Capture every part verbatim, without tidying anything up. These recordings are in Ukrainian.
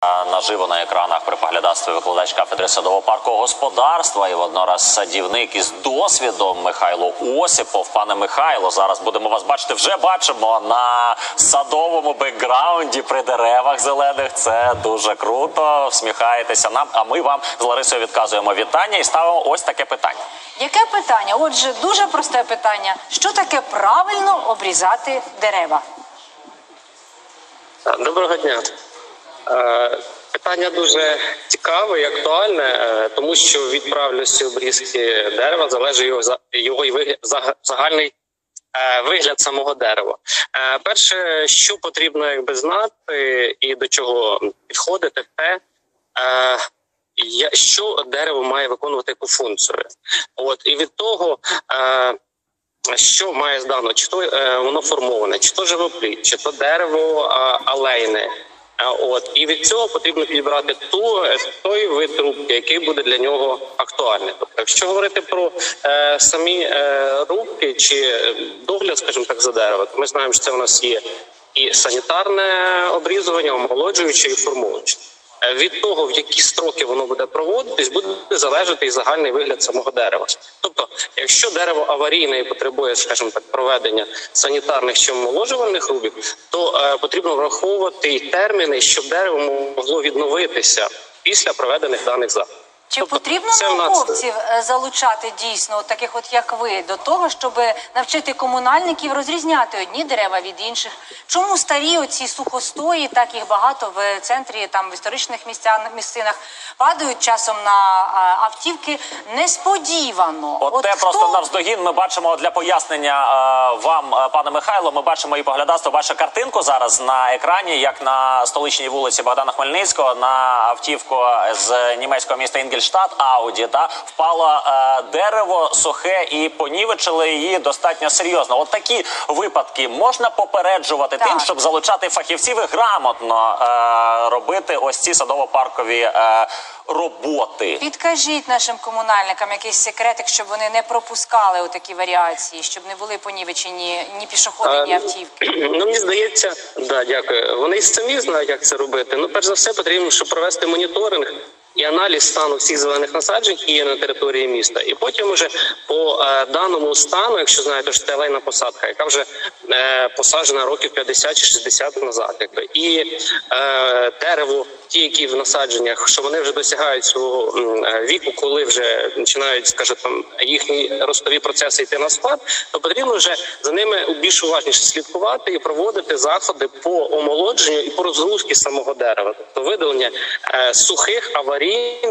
Наживо на екранах при поглядацтві викладач кафедри садово-паркового господарства і воднораз садівник із досвідом Михайло Осіпов. Пане Михайло, зараз будемо вас бачити, вже бачимо на садовому бекграунді при деревах зелених. Це дуже круто, всміхаєтеся нам, а ми вам з Ларисою відказуємо вітання і ставимо ось таке питання. Яке питання? Отже, дуже просте питання. Що таке правильно обрізати дерева? Доброго дня. Питання дуже цікаве і актуальне, тому що від правильності обрізки дерева залежить його, його загальний вигляд самого дерева. Перше, що потрібно якби знати і до чого підходити, те, що дерево має виконувати яку функцію. От, і від того, що має здано, чи то воно формоване, чи то живоплід, чи то дерево алейне. От, і від цього потрібно підібрати ту, той вид рубки, який буде для нього актуальний. Тобто, якщо говорити про е, самі е, рубки чи догляд, скажімо так, за дерево, то ми знаємо, що це у нас є і санітарне обрізування, омолоджуюче і формуюче. Від того, в які строки воно буде проводитись, буде залежати і загальний вигляд самого дерева. Тобто, якщо дерево аварійне і потребує, скажімо так, проведення санітарних чи омоложувальних рубів, то е, потрібно враховувати і терміни, щоб дерево могло відновитися після проведених даних заходів. Чи тобто, потрібно науковців нас... залучати дійсно, таких от як ви, до того, щоб навчити комунальників розрізняти одні дерева від інших? Чому старі оці сухостої, так їх багато в центрі, там в історичних місцинах, падають часом на автівки несподівано? От, от те хто... просто навздогін ми бачимо для пояснення вам, пане Михайло, ми бачимо і поглядацтво, бачите картинку зараз на екрані, як на столичній вулиці Богдана Хмельницького на автівку з німецького міста Інгельштадт Ауді, та впало е, дерево сухе і понівечили її достатньо серйозно. От такі випадки можна попереджувати так. тим, щоб залучати фахівців і грамотно е, робити ось ці садово-паркові е, роботи. Підкажіть нашим комунальникам якийсь секретик, щоб вони не пропускали такі варіації, щоб не були понівечені ні пішоходи, ні автівки. Ну, мені здається, да, дякую. Вони і самі знають, як це робити. Ну, перш за все, потрібно, щоб провести моніторинг і аналіз стану всіх зелених насаджень, які є на території міста. І потім уже по е, даному стану, якщо знаєте, що це алейна посадка, яка вже е, посаджена років п'ятдесят чи шістдесят назад. Якби. І е, дерево, ті, які в насадженнях, що вони вже досягають свого е, віку, коли вже починають, скажімо, там, їхні ростові процеси йти на спад, то потрібно вже за ними більш уважніше слідкувати і проводити заходи по омолодженню і по розгрузці самого дерева. Тобто видалення е, сухих, аварійних,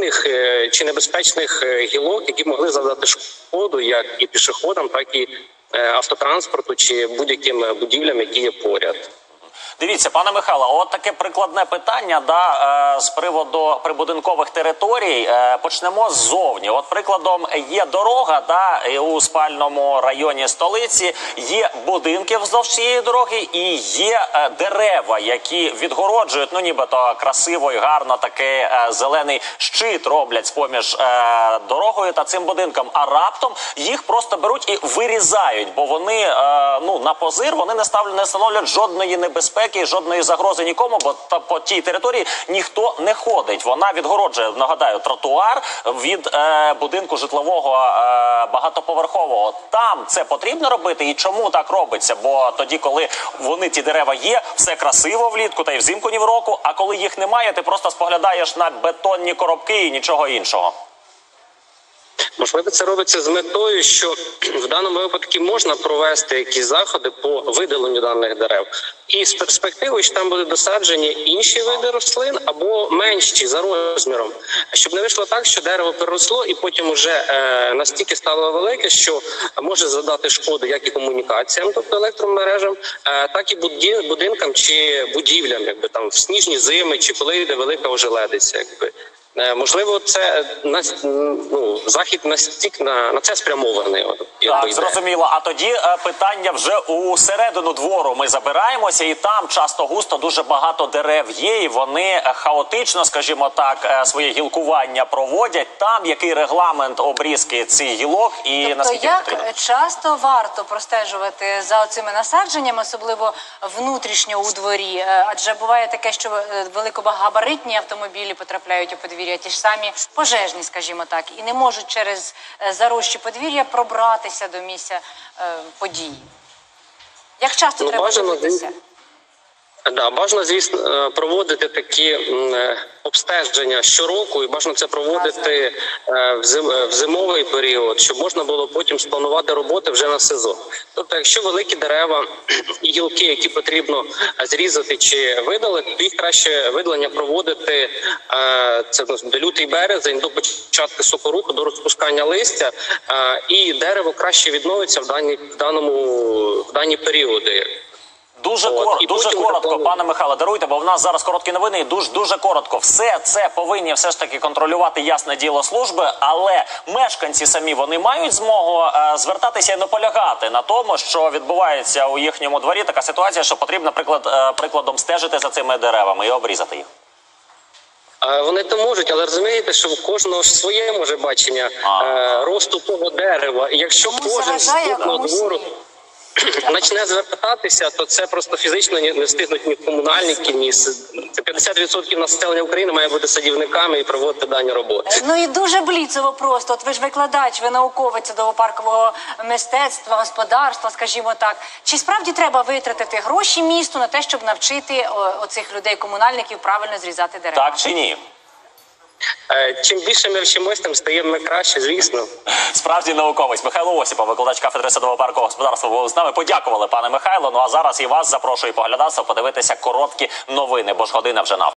чи небезпечних гілок, які могли завдати шкоду як і пішоходам, так і автотранспорту, чи будь-яким будівлям, які є поряд. Дивіться, пане Михайло, от таке прикладне питання да, з приводу прибудинкових територій. Почнемо ззовні. От прикладом є дорога да, у спальному районі столиці, є будинки вздовж цієї дороги і є дерева, які відгороджують, ну нібито красиво і гарно такий зелений щит роблять з-поміж дорогою та цим будинком. А раптом їх просто беруть і вирізають, бо вони ну, на позир вони не ставлять, не становлять жодної небезпеки, жодної загрози нікому, бо та, по тій території ніхто не ходить. Вона відгороджує, нагадаю, тротуар від е, будинку житлового е, багатоповерхового. Там це потрібно робити? І чому так робиться? Бо тоді, коли вони, ті дерева є, все красиво влітку та й взимку ні в року, а коли їх немає, ти просто споглядаєш на бетонні коробки і нічого іншого. Можливо, це робиться з метою, що в даному випадку можна провести якісь заходи по видаленню даних дерев. І з перспективою, що там будуть досаджені інші види рослин або менші за розміром. Щоб не вийшло так, що дерево переросло і потім уже е, настільки стало велике, що може завдати шкоду як і комунікаціям, тобто електромережам, е, так і будинкам чи будівлям, якби там в сніжні зими, чи коли йде велика ожеледиця. Якби. Е, Можливо, це нас- ну, захід настільки на, на це спрямований. от, якби Так, йде. зрозуміло. А тоді е, питання вже у середину двору ми забираємося, і там часто густо дуже багато дерев є, і вони е, хаотично, скажімо так, е, своє гілкування проводять. Там який регламент обрізки цих гілок і Тобто, наскільки як потрібно? часто варто простежувати за цими насадженнями, особливо внутрішньо у дворі? Е, Адже буває таке, що е, великогабаритні автомобілі потрапляють у подвір'я, ті ж самі пожежні, скажімо так, і не можуть через е, заросші подвір'я пробратися до місця е, події. Як часто Ну, треба бажано, дивитися? Да, бажано, звісно, е, проводити такі м, е, обстеження щороку, і бажано це проводити е, в зим- е, в зимовий період, щоб можна було потім спланувати роботи вже на сезон. Тобто, якщо великі дерева і гілки, які потрібно е, зрізати чи видалити, то їх краще видалення проводити е, це ну, лютий березень до початку сокоруху, до розпускання листя, е, і дерево краще відновиться в дані в даному в дані періоди. Дуже От, кор... і дуже потім коротко, вже- пане Михайло, даруйте, бо в нас зараз короткі новини, і дуже дуже коротко. Все це повинні все ж таки контролювати, ясне діло, служби, але мешканці самі вони мають змогу е, звертатися і наполягати на тому, що відбувається у їхньому дворі така ситуація, що потрібно, наприклад, е, прикладом стежити за цими деревами і обрізати їх. Е, Вони то можуть, але розумієте, що у кожного ж своє може бачення А. е, росту того дерева. І якщо Комусь кожен з заважає, а кожного комусь двору ні. почне звертатися, то це просто фізично ні- не встигнуть ні комунальники, ні с- це п'ятдесят відсотків населення України має бути садівниками і проводити дані роботи. Ну і дуже бліцево просто. От ви ж викладач, ви науковець садово-паркового мистецтва, господарства, скажімо так. Чи справді треба витратити гроші місту на те, щоб навчити о, оцих людей, комунальників, правильно зрізати дерева? Так чи ні? Е, Чим більше ми вчимось, тим стаємо ми краще, звісно. Справді науковець Михайло Осіпов, викладач кафедри садово-паркового господарства, був з нами. Подякували, пане Михайло. Ну а зараз і вас запрошую поглядатися, подивитися короткі новини, бо ж година вже на